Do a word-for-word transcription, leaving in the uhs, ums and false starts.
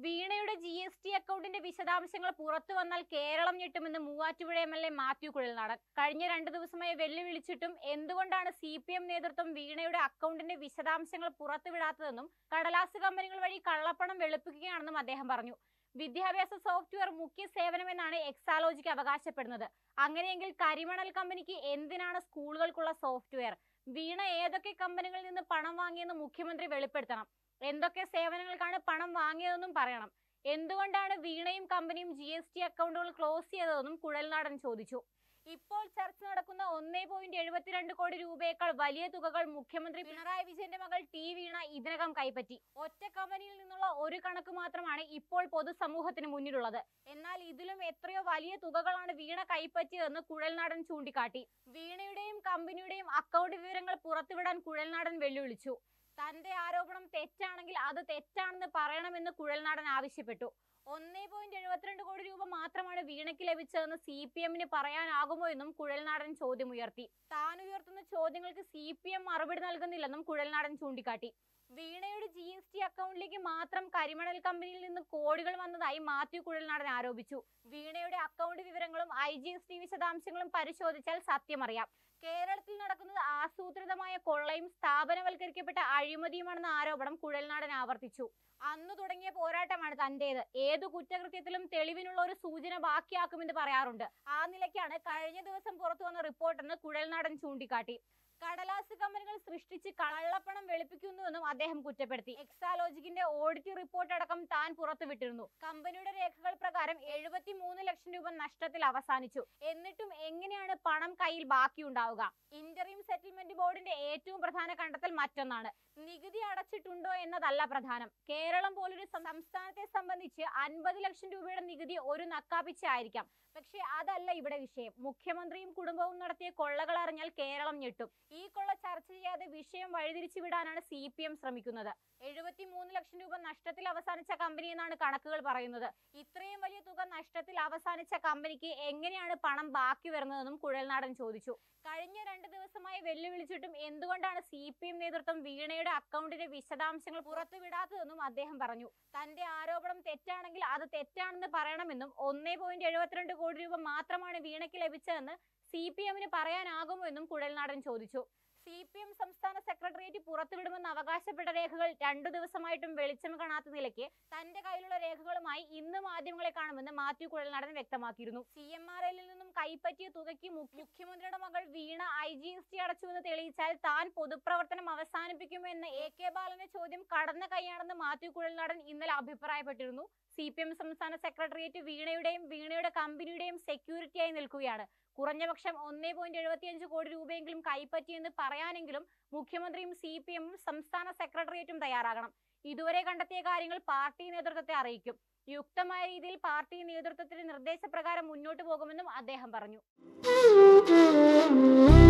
വീണയുടെ G S T അക്കൗണ്ടിന്റെ വിശദാംശങ്ങൾ പുറത്തു വന്നാൽ കേരളം ഞെട്ടുമെന്ന് Muvattupuzha M L A Mathew Kuzhalnadan. കഴിഞ്ഞ രണ്ടു ദിവസമായി വെല്ലുവിളിച്ചിട്ടും എന്തുകൊണ്ടാണ് സി പി എം നേതൃത്വം വീണയുടെ അക്കൗണ്ടിന്റെ വിശദാംശങ്ങൾ പുറത്തുവിടാത്തതെന്നും കടലാസ് കമ്പനികൾ വഴി കള്ളപ്പണം വെളുപ്പിക്കുകയാണെന്നും അദ്ദേഹം പറഞ്ഞു. വിദ്യാഭ്യാസ സോഫ്റ്റ്വെയർ മുഖ്യ സേവനമെന്നാണ് എക്സാലോജിക്ക് അവകാശപ്പെടുന്നത്. അങ്ങനെയെങ്കിൽ കരിമണൽ കമ്പനിക്ക് എന്തിനാണ് സ്കൂളുകൾക്കുള്ള സോഫ്റ്റ്വെയർ? വീണ ഏതൊക്കെ കമ്പനികളിൽ നിന്ന് പണം വാങ്ങിയെന്ന് മുഖ്യമന്ത്രി വെളിപ്പെടുത്തണം. എന്തൊക്കെ സേവനങ്ങൾക്കാണ് പണം വാങ്ങിയതെന്നും പറയണം. എന്തുകൊണ്ടാണ് വീണയും കമ്പനിയും ജി എസ് ടി അക്കൗണ്ടുകൾ ക്ലോസ് ചെയ്തതെന്നും കുഴൽനാടൻ ചോദിച്ചു. ഇപ്പോൾ ചർച്ച നടക്കുന്ന ഒന്നേ പോയിന്റ് എഴുപത്തിരണ്ട് കോടി രൂപയേക്കാൾ വലിയ തുകകൾ മുഖ്യമന്ത്രി പിണറായി വിജയന്റെ മകൾ ടി വീണ ഇതിനകം കൈപ്പറ്റി. ഒറ്റ കമ്പനിയിൽ നിന്നുള്ള ഒരു കണക്ക് മാത്രമാണ് ഇപ്പോൾ പൊതുസമൂഹത്തിന് മുന്നിലുള്ളത്. എന്നാൽ ഇതിലും എത്രയോ വലിയ തുകകളാണ് വീണ കൈപ്പറ്റിയതെന്ന് കുഴൽനാടൻ ചൂണ്ടിക്കാട്ടി. വീണയുടെയും കമ്പനിയുടെയും അക്കൗണ്ട് വിവരങ്ങൾ പുറത്തുവിടാൻ കുഴൽനാടൻ വെല്ലുവിളിച്ചു. തന്റെ ആരോപണം തെറ്റാണെങ്കിൽ അത് തെറ്റാണെന്ന് പറയണമെന്ന് കുഴൽനാടൻ ആവശ്യപ്പെട്ടു. ഒന്നേ പോയിന്റ് എഴുപത്തിരണ്ട് കോടി രൂപ മാത്രമാണ് വീണയ്ക്ക് ലഭിച്ചതെന്ന് സി പി എമ്മിന് പറയാനാകുമോ എന്നും കുഴൽനാടൻ ചോദ്യമുയർത്തി. താൻ ഉയർത്തുന്ന ചോദ്യങ്ങൾക്ക് സി പി എം മറുപടി നൽകുന്നില്ലെന്നും കുഴൽനാടൻ ചൂണ്ടിക്കാട്ടി. വീണയുടെ ജി എസ് ടി അക്കൗണ്ടിലേക്ക് മാത്രം കരിമണൽ കമ്പനിയിൽ നിന്ന് കോടികൾ വന്നതായി മാത്യു കുഴൽനാടൻ ആരോപിച്ചു. വീണയുടെ അക്കൗണ്ട് വിവരങ്ങളും ഐ ജി എസ് ടി വിശദാംശങ്ങളും പരിശോധിച്ചാൽ സത്യമറിയാം. കേരളത്തിൽ നടക്കുന്നത് ആസൂത്രിതമായ കൊള്ളയും സ്ഥാപനവൽക്കരിക്കപ്പെട്ട അഴിമതിയുമാണെന്ന ആരോപണം കുഴൽനാടൻ ആവർത്തിച്ചു. അന്നു തുടങ്ങിയ പോരാട്ടമാണ് തന്റേത്. ഏതു കുറ്റകൃത്യത്തിലും തെളിവിനുള്ള ഒരു സൂചന ബാക്കിയാക്കുമെന്ന് പറയാറുണ്ട്. ആ നിലയ്ക്കാണ് കഴിഞ്ഞ ദിവസം പുറത്തു വന്ന റിപ്പോർട്ടെന്ന് കുഴൽനാടൻ ചൂണ്ടിക്കാട്ടി. കടലാസ് കമ്പനികൾ സൃഷ്ടിച്ച് കള്ളപ്പണം വെളുപ്പിക്കുന്നുവെന്നും അദ്ദേഹം കുറ്റപ്പെടുത്തി. എക്സാലോജിക്കിന്റെ ഓഡിറ്റ് റിപ്പോർട്ട് അടക്കം താൻ പുറത്തുവിട്ടിരുന്നു. കമ്പനിയുടെ രേഖകൾ പ്രകാരം എഴുപത്തി മൂന്ന് ലക്ഷം രൂപ നഷ്ടത്തിൽ അവസാനിച്ചു. എന്നിട്ടും എങ്ങനെയാണ് പണം കയ്യിൽ ബാക്കിയുണ്ടാവുക? ഇന്ററിം സെറ്റിൽമെന്റ് ബോർഡിന്റെ ഏറ്റവും പ്രധാന കണ്ടെത്തൽ മറ്റൊന്നാണ്. നികുതി അടച്ചിട്ടുണ്ടോ എന്നതല്ല പ്രധാനം. കേരളം പോലൊരു സംസ്ഥാനത്തെ സംബന്ധിച്ച് അൻപത് ലക്ഷം രൂപയുടെ നികുതി ഒരു നക്കാപ്പിച്ച ആയിരിക്കാം. പക്ഷെ അതല്ല ഇവിടെ വിഷയം. മുഖ്യമന്ത്രിയും കുടുംബവും നടത്തിയ കൊള്ളകൾ അറിഞ്ഞാൽ കേരളം ഞെട്ടും. ഈ കൊള്ള ചർച്ച ചെയ്യാതെ വിഷയം വഴിതിരിച്ചു വിടാനാണ് സി പി എം ശ്രമിക്കുന്നത്. എഴുപത്തി മൂന്ന് ലക്ഷം രൂപ നഷ്ടത്തിൽ അവസാനിച്ച കമ്പനി എന്നാണ് കണക്കുകൾ പറയുന്നത്. ഇത്രയും വലിയ തുക നഷ്ടത്തിൽ അവസാനിച്ച കമ്പനിക്ക് എങ്ങനെയാണ് പണം ബാക്കി വരുന്നതെന്നും കുഴൽനാടൻ ചോദിച്ചു. കഴിഞ്ഞ രണ്ട് ദിവസമായി വെല്ലുവിളിച്ചിട്ടും എന്തുകൊണ്ടാണ് സി പി എം നേതൃത്വം വീണയുടെ അക്കൗണ്ടിന്റെ വിശദാംശങ്ങൾ പുറത്തുവിടാത്തതെന്നും അദ്ദേഹം പറഞ്ഞു. തന്റെ ആരോപണം തെറ്റാണെങ്കിൽ അത് തെറ്റാണെന്ന് പറയണമെന്നും ഒന്നേ പോയിന്റ് എഴുപത്തിരണ്ട് കോടി രൂപ മാത്രമാണ് വീണയ്ക്ക് ലഭിച്ചതെന്ന് സി പി എമ്മിന് പറയാനാകുമോ എന്നും കുഴൽനാടൻ ചോദിച്ചു. സി പി എം സംസ്ഥാന സെക്രട്ടേറിയറ്റ് പുറത്തുവിടുമെന്ന് അവകാശപ്പെട്ട രേഖകൾ രണ്ടു ദിവസമായിട്ടും വെളിച്ചം കാണാത്ത നിലയ്ക്ക് തന്റെ കയ്യിലുള്ള രേഖകളുമായി ഇന്ന് മാധ്യമങ്ങളെ കാണുമെന്ന് മാത്യു കുഴൽനാടൻ വ്യക്തമാക്കിയിരുന്നു. സി എം ആർ എല്ലിൽ നിന്നും കൈപ്പറ്റിയ തുകയ്ക്ക് മുഖ്യമന്ത്രിയുടെ മകൾ Veena I G S T അടച്ചുവെന്ന് തെളിയിച്ചാൽ താൻ പൊതുപ്രവർത്തനം അവസാനിപ്പിക്കുമെന്ന എ കെ ബാലന്റെ ചോദ്യം കടന്ന കൈയാണെന്ന് മാത്യു കുഴൽനാടൻ ഇന്നലെ അഭിപ്രായപ്പെട്ടിരുന്നു. സി പി എം സംസ്ഥാന സെക്രട്ടേറിയറ്റ് വീണയുടെയും വീണയുടെ കമ്പനിയുടെയും സെക്യൂരിറ്റിയായി നിൽക്കുകയാണ്. കുറഞ്ഞപക്ഷം ഒന്നേ പോയിന്റ് എഴുപത്തിയഞ്ച് കോടി രൂപയെങ്കിലും കൈപ്പറ്റിയെന്ന് പറയാനെങ്കിലും മുഖ്യമന്ത്രിയും സി പി എമ്മും സംസ്ഥാന സെക്രട്ടേറിയറ്റും തയ്യാറാകണം. ഇതുവരെ കണ്ടെത്തിയ കാര്യങ്ങൾ പാർട്ടി നേതൃത്വത്തെ അറിയിക്കും. യുക്തമായ രീതിയിൽ പാർട്ടി നേതൃത്വത്തിന്റെ നിർദ്ദേശപ്രകാരം മുന്നോട്ട് പോകുമെന്നും അദ്ദേഹം പറഞ്ഞു.